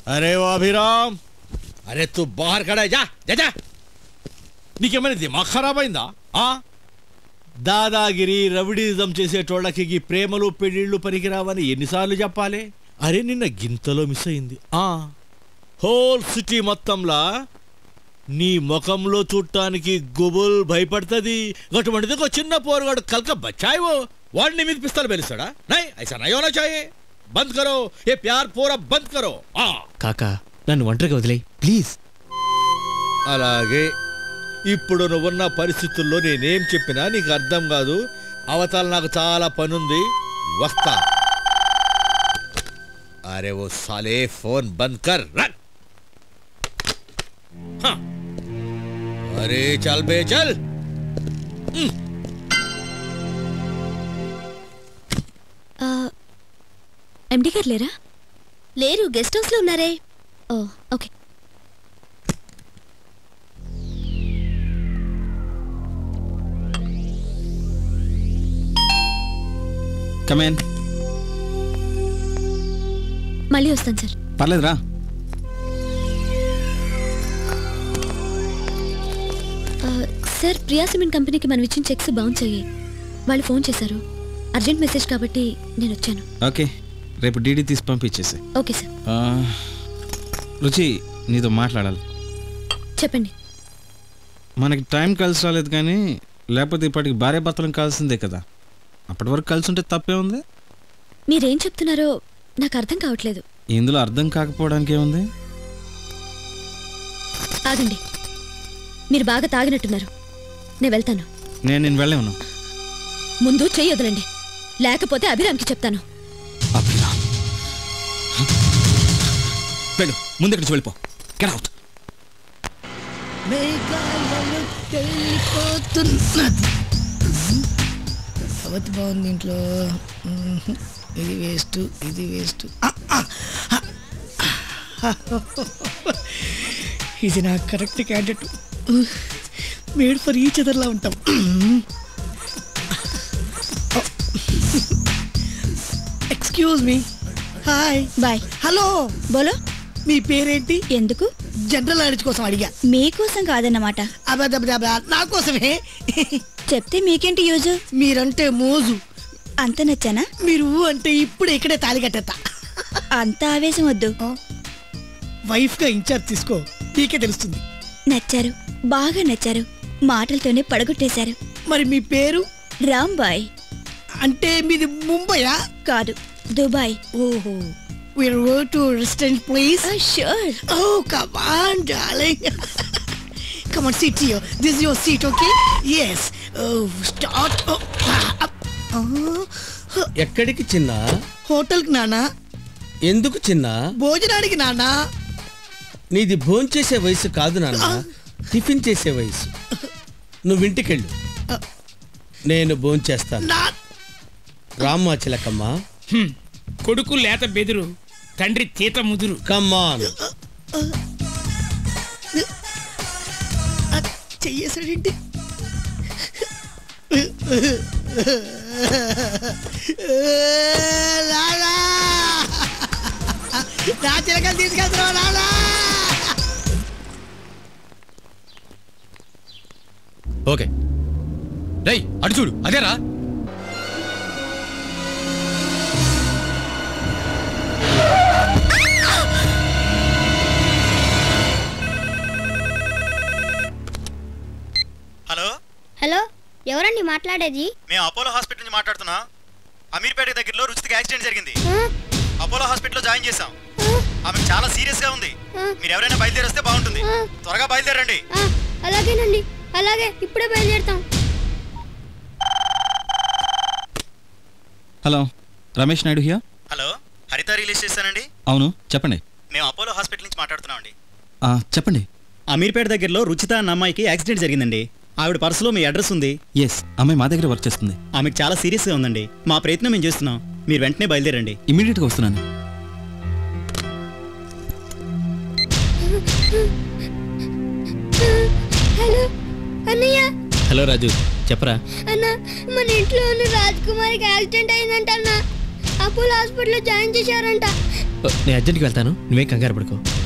अरे वो अभिराम, अरे तू बाहर खड़ा है, जा जा जा। నీకేమైనా దిమాగ్ ఖరాబ్ అయిందా? దాదాగిరి రవిడిజం చేసేటోళ్ళకి ఈ ప్రేమలు పెళ్ళిళ్ళు పనికిరావని ఎన్నిసార్లు చెప్పాలి? అరే నిన్న గింతలో మిస్ అయింది. హోల్ సిటీ మొత్తంలా నీ ముఖంలో చూడటానికి గుబుల్ భయపడుతుంది. అటువంటిది ఒక చిన్న పోరుగాడు కల్క బచ్చాయో వాడిని మీద పిస్తాలు పెలుస్తాడా? నై ఐసా నై హోనా చాహియే. బంద్ కరో ఏ ప్యార్ పూరా బంద్ కరో. కాకా నన్ను ఒంటరిగా వదిలేయ్ ప్లీజ్. అలాగే ఇప్పుడు నువ్వున్న పరిస్థితుల్లో నేనేం చెప్పినా నీకు అర్థం కాదు. అవతల నాకు చాలా పనుంది, వస్తా. అరే ఓ సాలే ఫోన్ బంద్ కర్. అరే చల్ బే చల్. ఎండి గారు లేరా? లేరు, గెస్ట్ హౌస్ లో ఉన్నారే. Oh okay. కమేన్. మళ్ళీ వస్తాను సార్. పర్లేదురా. సార్ ప్రియా సిమెంట్ కంపెనీకి మనం ఇచ్చిన చెక్స్ బౌన్స్ అయ్యాయి. వాళ్ళు ఫోన్ చేశారు, అర్జెంట్ మెసేజ్ కాబట్టి నేను వచ్చాను. ఓకే, రేపు డీడీ తీసి పంపించేసి. Okay sir. రుచి నీతో మాట్లాడాలి. చెప్పండి. మనకి టైం కలిసి రాలేదు కానీ లేకపోతే ఇప్పటికి భార్య భర్తలను కాల్సిందే కదా. అప్పటి వరకు కలిసి ఉంటే తప్పే ఉంది. మీరేం చెప్తున్నారో నాకు అర్థం కావట్లేదు. ఇందులో అర్థం కాకపోవడానికి ఏముంది? ఆగండి, మీరు బాగా తాగినట్టున్నారు. నేను వెళ్తాను. నేను వెళ్ళే ఉన్నా. ముందు చెయ్యి వదలండి, లేకపోతే అభిరామ్కి చెప్తాను. అభిరామ్ వెళ్ళు, ముందు ఇక్కడి నుంచి వెళ్ళిపో. Get out. అవతి బాగుంది ఇంట్లో. ఇది వేస్ట్, ఇది వేస్ట్. ఇది నాకు correct candidate. Made for each అదర్లా ఉంటాం. Excuse me. Hi. Bye. Hello. బోలో. మీ పేరేంటి? ఎందుకు? జనరల్ నాలెడ్జ్ కోసం అడిగా. మీకోసం కాదన్నమాట. నా కోసమే. చెప్తే మీకేంటి యూజ్? మీరంటే మోజు. అంత నచ్చానా? మీరు అంటే ఇప్పుడు ఇక్కడే తాళి కట్టేస్తా. అంత ఆవేశం వద్దు. వైఫ్ గా ఇన్ఛార్జ్ తీసుకో, నీకే తెలుస్తుంది. నచ్చారు, బాగా నచ్చారు. మాటలతోనే పడగొట్టేశారు. మరి మీ పేరు? రాంబాయ్. అంటే మీది ముంబయా? కాదు, దుబాయ్. ఓహో. We'll go to a restaurant, please. Sure. Oh, come on, darling. Come on, sit here. This is your seat, okay? Yes. Oh, start. ఎక్కడికి చిన్న? హోటల్కి నానా. ఎందుకు చిన్న? భోజనానికి నానా. నీది భోంచేసే వయసు కాదు నాన్న, టిఫిన్ చేసే వయసు. నువ్వు ఇంటికెళ్ళు, నేను భోంచేస్తాను. రామ్మా చిలకమ్మ. కొడుకు లేత బెదురు, తండ్రి తీత ముదురు. కమ్మాన్. చెయ్యేసాడేంటి? నా చిలకలు తీసుకెళ్తున్నావు నానా. ఓకే రై అటు చూడు, అదేరా. హలో. హలో, ఎవరండి మాట్లాడేది? మేము అపోలో హాస్పిటల్ నుంచి మాట్లాడుతున్నా. అమీర్పేట దగ్గరలో రుచికి యాక్సిడెంట్ జరిగింది. అపోలో హాస్పిటల్లో జాయిన్ చేసాం. ఆమెకు చాలా సీరియస్ గా ఉంది. మీరు ఎవరైనా బయలుదేరిస్తే బాగుంటుంది. త్వరగా బయలుదేరండి. అలాగేనండి, అలాగే ఇప్పుడే బయలుదేరుతాం. Hello, Ramesh Naidu here. Hello, Haritha release చేస్తానండి. అవును, చెప్పండి. మేము అపోలో హాస్పిటల్ నుంచి మాట్లాడుతున్నామండి. చెప్పండి. అమీర్పేట దగ్గరలో రుచిత అన్న అమ్మాయికి యాక్సిడెంట్ జరిగిందండి. ఆవిడ పర్సులో మీ అడ్రస్ ఉంది. ఎస్, అమ్మాయి మా దగ్గర వర్క్ చేస్తుంది. ఆమెకు చాలా సీరియస్గా ఉందండి. మా ప్రయత్నం మేము చేస్తున్నాం. మీరు వెంటనే బయలుదేరండి. ఇమీడియట్గా వస్తున్నాను. హలో అన్నయ్య. హలో రాజు, చెప్పరా. అన్న, మన ఇంట్లో ఉన్న రాజ్ కుమార్కి యాక్సిడెంట్ అయిందంట అన్న. అపోలో హాస్పిటల్లో జాయిన్ చేశారంట. నేను అర్జెంట్కి వెళ్తాను, నువ్వేం కంగారు పడుకో.